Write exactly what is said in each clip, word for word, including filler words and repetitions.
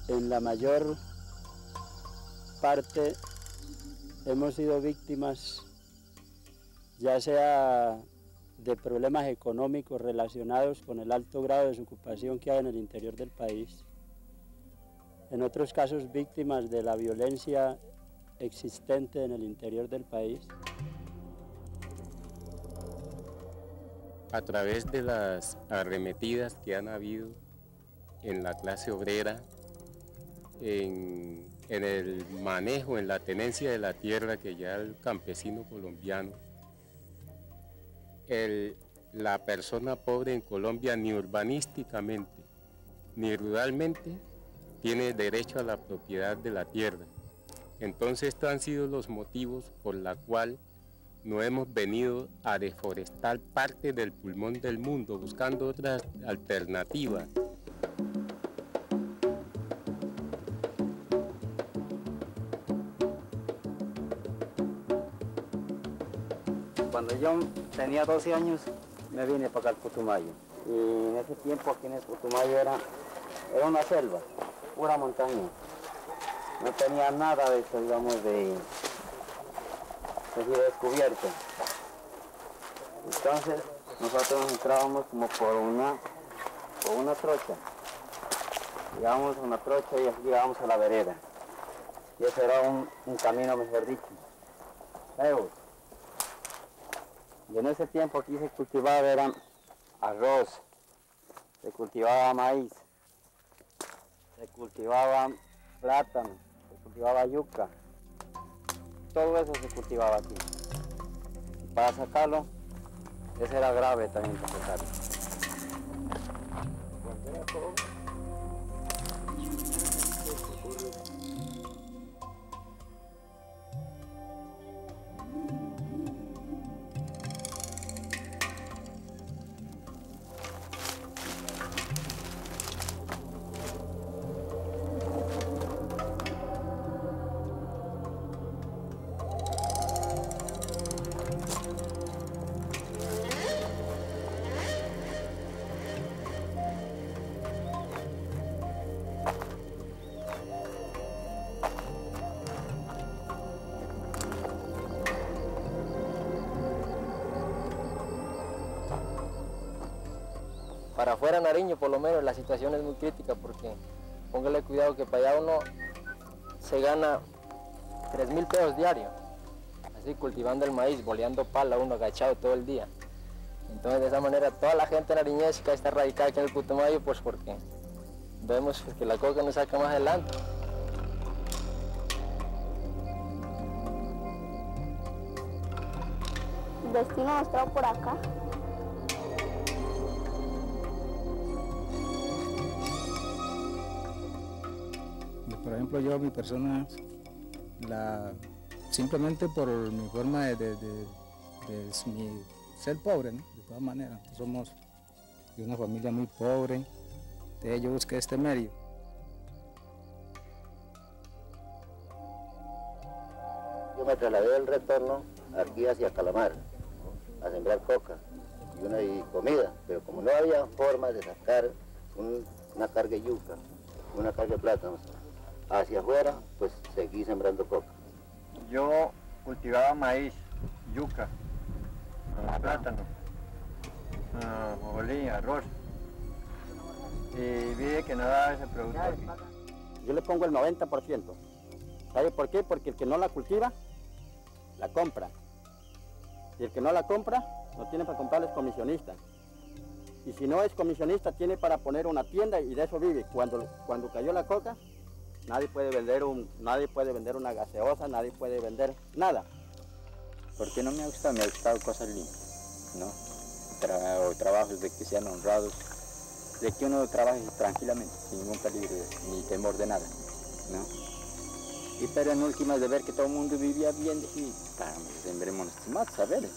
en la mayor parte hemos sido víctimas ya sea de problemas económicos relacionados con el alto grado de desocupación que hay en el interior del país, en otros casos víctimas de la violencia existente en el interior del país. A través de las arremetidas que han habido en la clase obrera, en, en el manejo, en la tenencia de la tierra que ya el campesino colombiano, el, la persona pobre en Colombia ni urbanísticamente ni ruralmente tiene derecho a la propiedad de la tierra. Entonces estos han sido los motivos por los cuales no hemos venido a deforestar parte del pulmón del mundo, buscando otras alternativas. Cuando yo tenía doce años, me vine para acá al Putumayo. Y en ese tiempo aquí en el Putumayo era, era una selva, pura montaña. No tenía nada de eso, digamos, de, de descubierto. Entonces, nosotros entrábamos como por una, por una trocha. Llegábamos a una trocha y así llegábamos a la vereda. Y ese era un, un camino, mejor dicho. Lejos. Y en ese tiempo aquí se cultivaba era arroz, se cultivaba maíz, se cultivaba plátano, se cultivaba yuca, todo eso se cultivaba aquí. Y para sacarlo, eso era grave también para sacarlo. Para afuera Nariño, por lo menos, la situación es muy crítica porque póngale cuidado que para allá uno se gana tres mil pesos diarios, así cultivando el maíz, boleando pala, uno agachado todo el día. Entonces de esa manera toda la gente nariñesca está radicada aquí en el Putumayo, pues porque vemos que la coca nos saca más adelante. El destino nos trajo por acá. Por ejemplo, yo, mi persona, la, simplemente por mi forma de, de, de, de mi, ser pobre, ¿no? De todas maneras, somos de una familia muy pobre, entonces yo busqué este medio. Yo me trasladé del retorno aquí hacia Calamar, a sembrar coca y, una, y comida, pero como no había forma de sacar un, una carga de yuca, una carga de plátanos hacia afuera, pues seguí sembrando coca. Yo cultivaba maíz, yuca, plátano, ajonjolí, arroz, y vi que no daba ese producto aquí. Yo le pongo el noventa por ciento. ¿Sabe por qué? Porque el que no la cultiva, la compra. Y el que no la compra, no tiene para comprarla, es comisionista. Y si no es comisionista, tiene para poner una tienda y de eso vive. Cuando, cuando cayó la coca, nadie puede vender un, nadie puede vender una gaseosa, nadie puede vender nada. Porque no me ha gustado, me ha gustado cosas limpias, ¿no? Tra o trabajos de que sean honrados, de que uno trabaje tranquilamente, sin ningún peligro ni temor de nada, ¿no? Y pero en últimas de ver que todo el mundo vivía bien, dije, caramba, sembremos nuestros matos, a ver.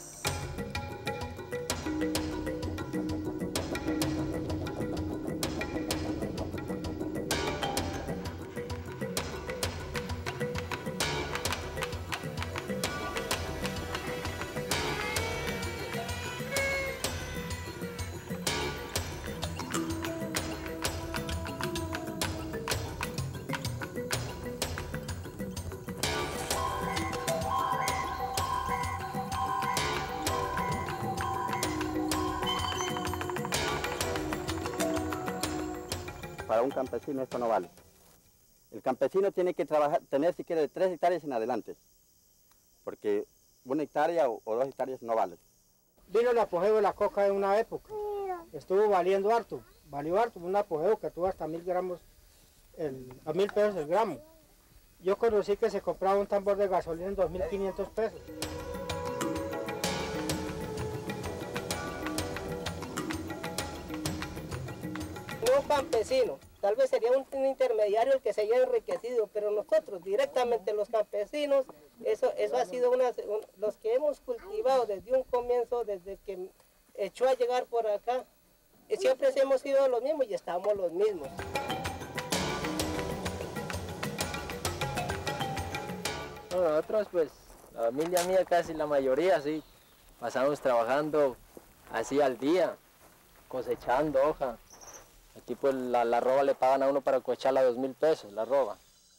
para un campesino esto no vale. El campesino tiene que trabajar, tener siquiera de tres hectáreas en adelante, porque una hectárea o, o dos hectáreas no vale. Vino el apogeo de la coca en una época, estuvo valiendo harto, valió harto, un apogeo que tuvo hasta mil gramos, el, a mil pesos el gramo. Yo conocí que se compraba un tambor de gasolina en dos mil quinientos pesos. No un campesino, tal vez sería un, un intermediario el que se haya enriquecido, pero nosotros directamente los campesinos, eso, eso ha sido una, un, los que hemos cultivado desde un comienzo, desde que echó a llegar por acá, siempre hemos sido los mismos y estamos los mismos. Bueno, nosotros pues, la familia mía casi la mayoría, sí, pasamos trabajando así al día, cosechando hoja. Aquí pues la, la roba le pagan a uno para cosecharla dos mil pesos, la roba.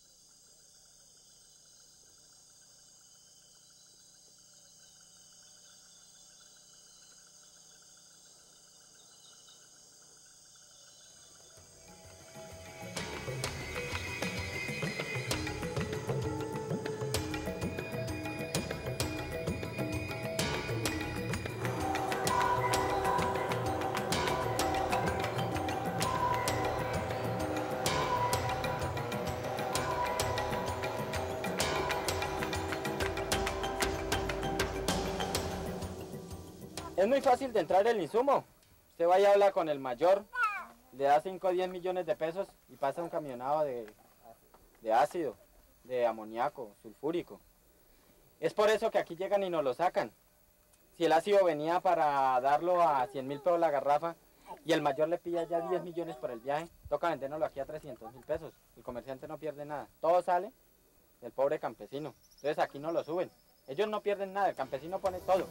Es muy fácil de entrar el insumo. Usted vaya a hablar con el mayor, le da cinco o diez millones de pesos y pasa un camionado de, de ácido, de amoníaco, sulfúrico. Es por eso que aquí llegan y nos lo sacan. Si el ácido venía para darlo a cien mil pesos la garrafa y el mayor le pilla ya diez millones por el viaje, toca vendérnoslo aquí a trescientos mil pesos. El comerciante no pierde nada. Todo sale del pobre campesino. Entonces aquí no lo suben. Ellos no pierden nada, el campesino pone todo.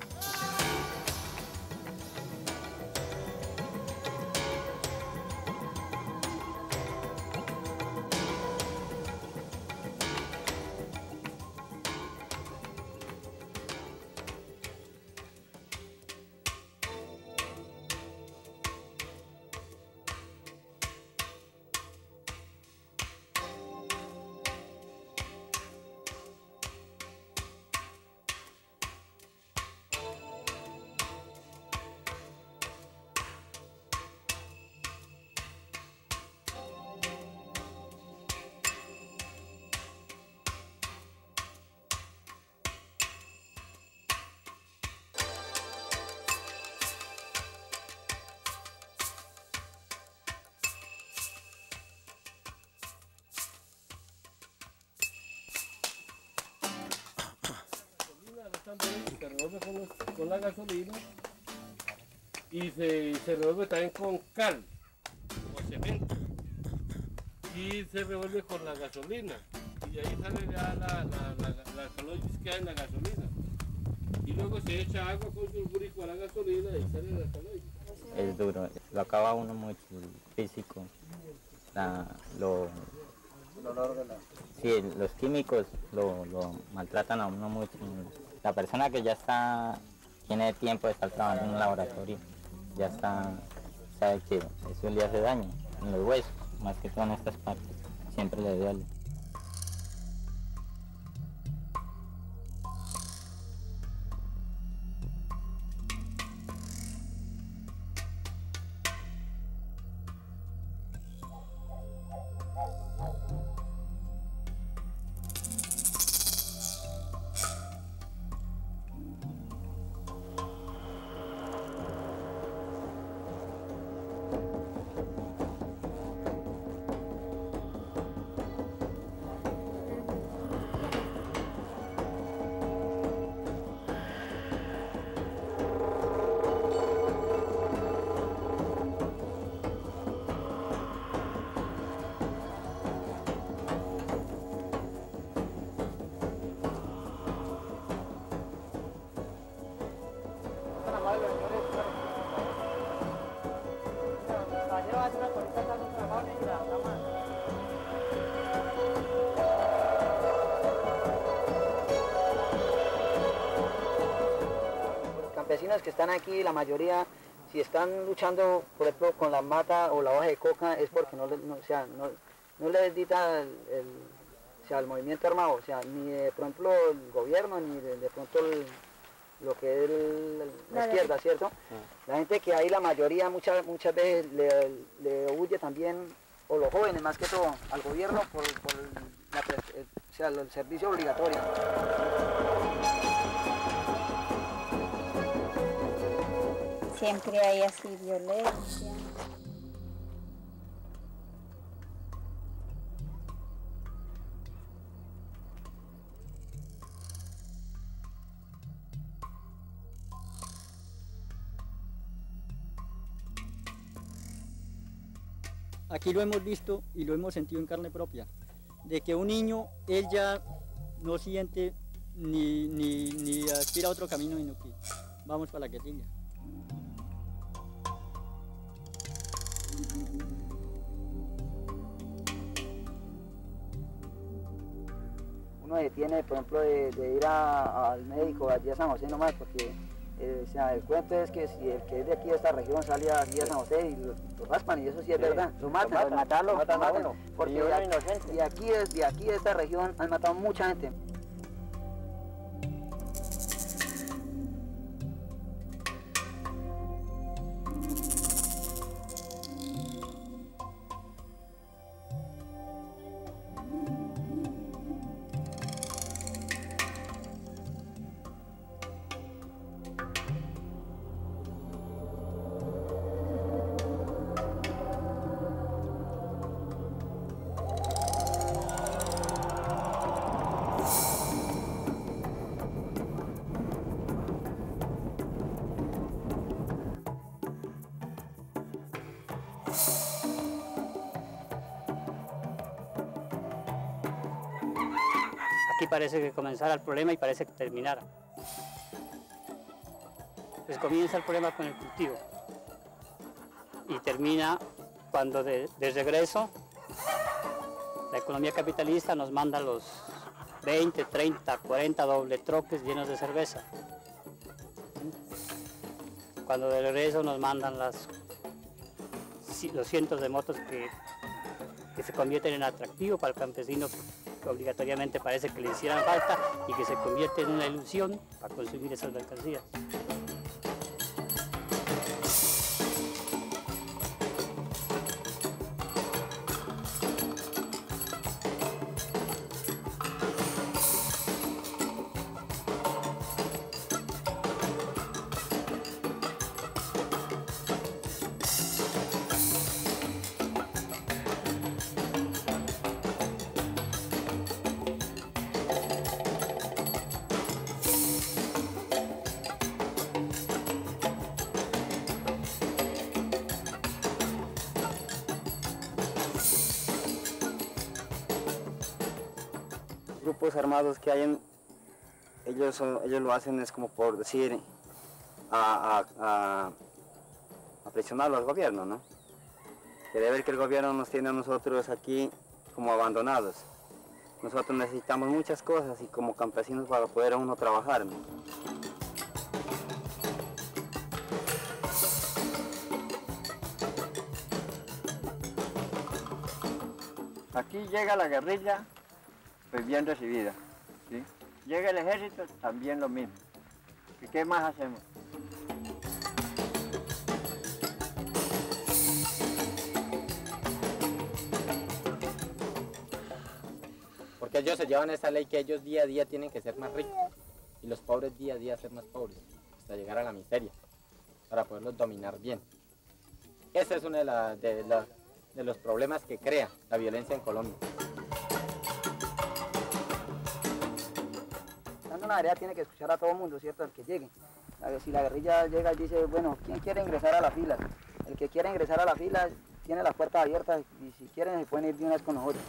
Se revuelve con, los, con la gasolina y se, se revuelve también con cal o cemento y se revuelve con la gasolina y ahí sale ya la, la, la, la caloides que hay en la gasolina y luego se echa agua con sulfúrico a la gasolina y sale la caloides. Es duro, lo acaba uno mucho, el físico, la, lo, sí, los químicos lo, lo maltratan a uno mucho. La persona que ya está, tiene tiempo de estar trabajando en un laboratorio, ya está, sabe que eso le hace daño en los huesos, más que todo en estas partes, siempre le duele. Los campesinos que están aquí, la mayoría si están luchando, por ejemplo, con la mata o la hoja de coca, es porque no, no, o sea, no, no les dita el, el, o sea, el movimiento armado, o sea, ni de, por ejemplo, el gobierno, ni de, de pronto el, lo que es el, la izquierda, ¿cierto? La gente que hay, la mayoría, muchas, muchas veces le, le huye también, o los jóvenes más que todo, al gobierno por, por la, o sea, el servicio obligatorio. Siempre hay así violencia. Aquí lo hemos visto y lo hemos sentido en carne propia, de que un niño, él ya no siente ni, ni, ni aspira a otro camino, sino que vamos para la que siga. Uno detiene, por ejemplo, de, de ir a, al médico allí a San José nomás, porque eh, o sea, el cuento es que si el que es de aquí de esta región sale aquí a San José y lo, lo raspan, y eso sí es sí, verdad, lo matan, lo matan, matarlo, lo matan, a matan, uno, porque uno de, inocente. de aquí, de aquí de esta región han matado mucha gente. Aquí parece que comenzara el problema y parece que terminara. Pues comienza el problema con el cultivo y termina cuando de, de regreso la economía capitalista nos manda los veinte, treinta, cuarenta doble troques llenos de cerveza. Cuando de regreso nos mandan las, los cientos de motos que, que se convierten en atractivo para el campesino, que obligatoriamente parece que le hicieran falta y que se convierte en una ilusión para consumir esas mercancías. Grupos armados que hay en, ellos, ellos lo hacen es como por decir, a, a, a, a presionarlo al gobierno, ¿no? Que debe ver que el gobierno nos tiene a nosotros aquí como abandonados. Nosotros necesitamos muchas cosas y como campesinos para poder uno trabajar, ¿no? Aquí llega la guerrilla, pues bien recibida, ¿sí? Llega el ejército, también lo mismo. ¿Y qué más hacemos? Porque ellos se llevan esa ley que ellos día a día tienen que ser más ricos y los pobres día a día ser más pobres, hasta llegar a la miseria, para poderlos dominar bien. Ese es uno de, la, de, la, de los problemas que crea la violencia en Colombia. Una área tiene que escuchar a todo el mundo, ¿cierto? El que llegue. Si la guerrilla llega y dice, bueno, ¿quién quiere ingresar a la fila? El que quiere ingresar a la fila tiene las puertas abiertas y si quieren se pueden ir de una vez con nosotros.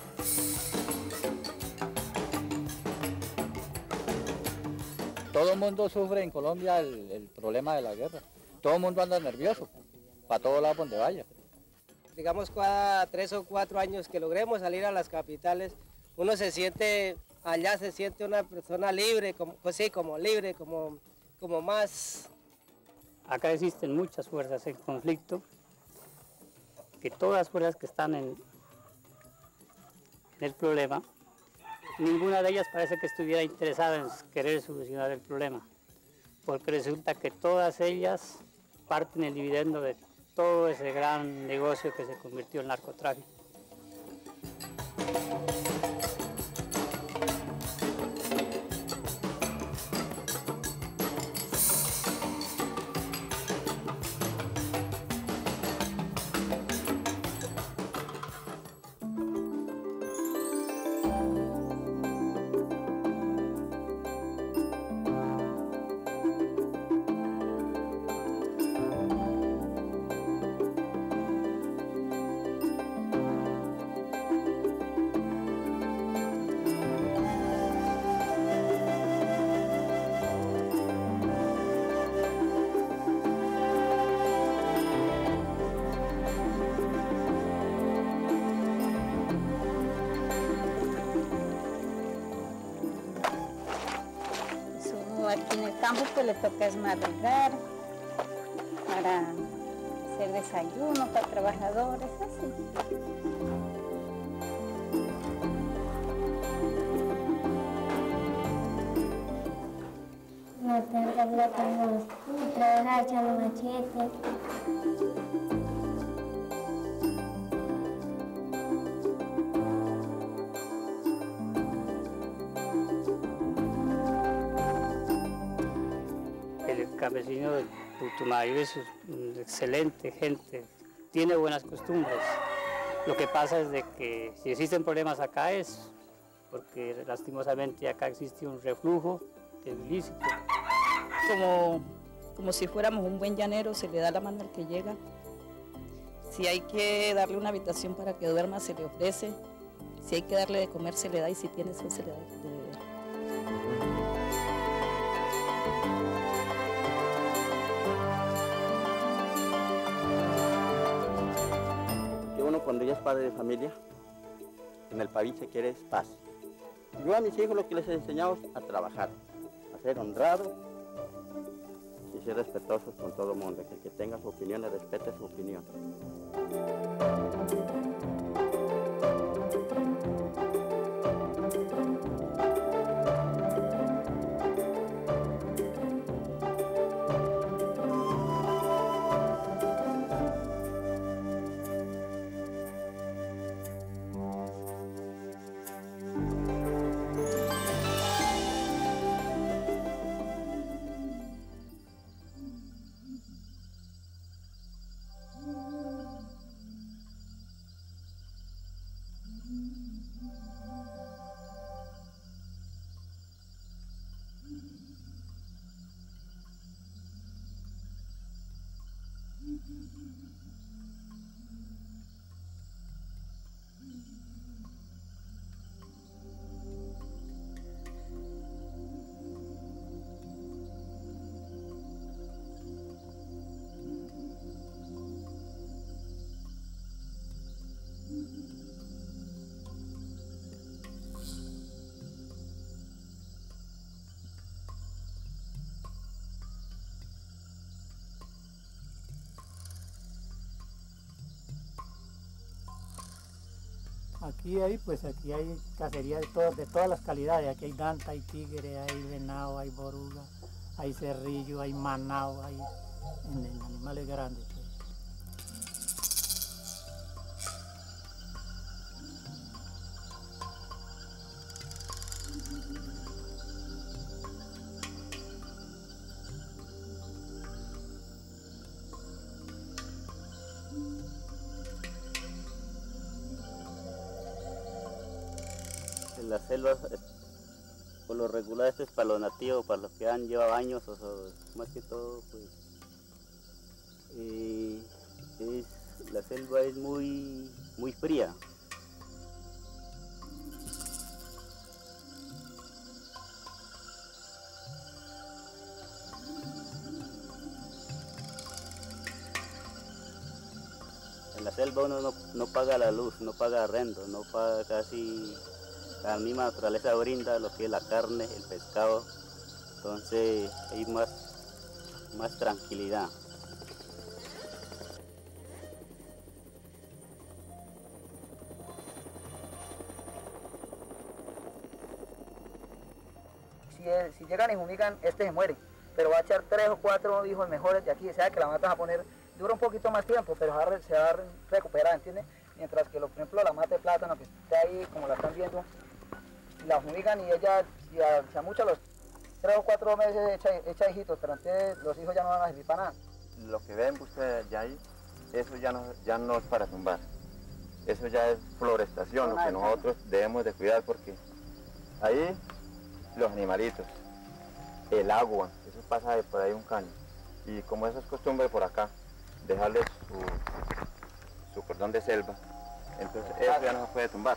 Todo el mundo sufre en Colombia el, el problema de la guerra. Todo el mundo anda nervioso, para todos lados donde vaya. Digamos, cada tres o cuatro años que logremos salir a las capitales, uno se siente, allá se siente una persona libre, como, pues sí, como libre, como, como más, acá existen muchas fuerzas en conflicto, que todas las fuerzas que están en, en el problema, ninguna de ellas parece que estuviera interesada en querer solucionar el problema, porque resulta que todas ellas parten el dividendo de todo ese gran negocio que se convirtió en narcotráfico. Aquí en el campo pues le toca es madrugar para hacer desayuno para trabajadores, así. Matar plátanos, trabajar echando machete. El campesino del Putumayo es excelente gente, tiene buenas costumbres. Lo que pasa es de que si existen problemas acá es porque lastimosamente acá existe un reflujo del ilícito. Como, como si fuéramos un buen llanero, se le da la mano al que llega. Si hay que darle una habitación para que duerma, se le ofrece. Si hay que darle de comer, se le da, y si tiene sed, se le da de beber. Cuando ya es padre de familia, en el país se quiere es paz. Yo a mis hijos lo que les he enseñado es a trabajar, a ser honrados y ser respetuosos con todo el mundo, que el que tenga su opinión le respete su opinión. Aquí hay, pues aquí hay cacería de, todo, de todas las calidades. Aquí hay danta, hay tigre, hay venado, hay boruga, hay cerrillo, hay manao, hay en, en animales grandes. Pues. En las selvas, por lo regular, esto es para los nativos, para los que han llevado años, o sea, más que todo, pues, eh, es, la selva es muy, muy fría. En la selva uno no, no paga la luz, no paga arrendo, no paga casi... La misma naturaleza brinda lo que es la carne, el pescado, entonces hay más, más tranquilidad. Si, si llegan y fumigan, este se muere, pero va a echar tres o cuatro hijos mejores de aquí, o sea que la mata va a poner, dura un poquito más tiempo, pero se va a, se va a recuperar, ¿entiendes? Mientras que, por ejemplo, la mata de plátano que está ahí, como la están viendo, la fumigan y ella, si a, si a muchos los tres o cuatro meses echa, echa hijitos, pero antes los hijos ya no van a servir para nada. Lo que ven ustedes ya ahí, eso ya no, ya no es para tumbar, eso ya es florestación, lo que nosotros debemos de cuidar, porque ahí los animalitos, el agua, eso pasa de por ahí un caño, y como eso es costumbre por acá, dejarles su, su cordón de selva, entonces eso ya no se puede tumbar.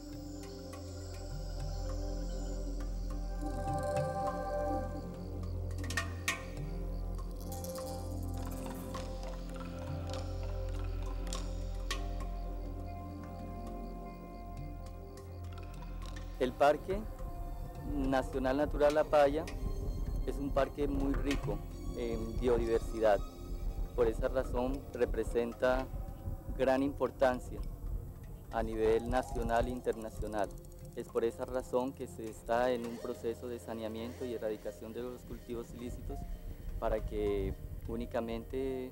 El Parque Nacional Natural La Paya es un parque muy rico en biodiversidad. Por esa razón representa gran importancia a nivel nacional e internacional. Es por esa razón que se está en un proceso de saneamiento y erradicación de los cultivos ilícitos para que únicamente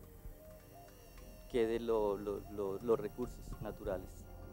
queden lo, lo, lo, los recursos naturales.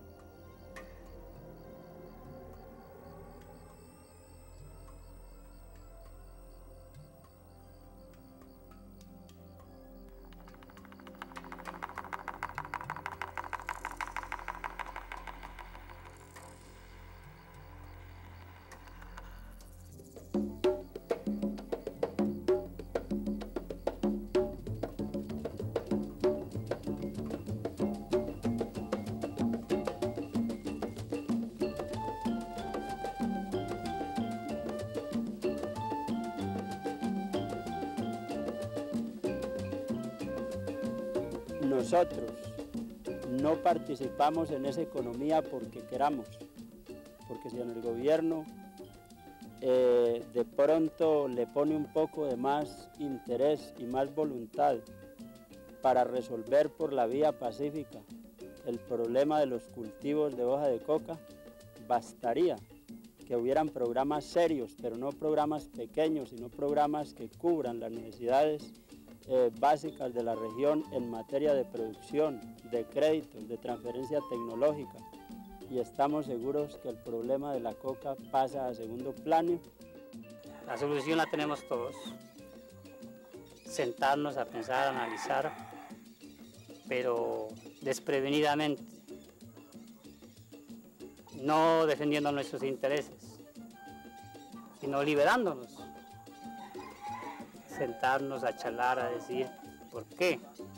Nosotros no participamos en esa economía porque queramos, porque si en el gobierno eh, de pronto le pone un poco de más interés y más voluntad para resolver por la vía pacífica el problema de los cultivos de hoja de coca, bastaría que hubieran programas serios, pero no programas pequeños, sino programas que cubran las necesidades Eh, básicas de la región en materia de producción, de créditos, de transferencia tecnológica, y estamos seguros que el problema de la coca pasa a segundo plano. La solución la tenemos todos, sentarnos a pensar, a analizar, pero desprevenidamente, no defendiendo nuestros intereses, sino liberándonos. Sentarnos a charlar, a decir por qué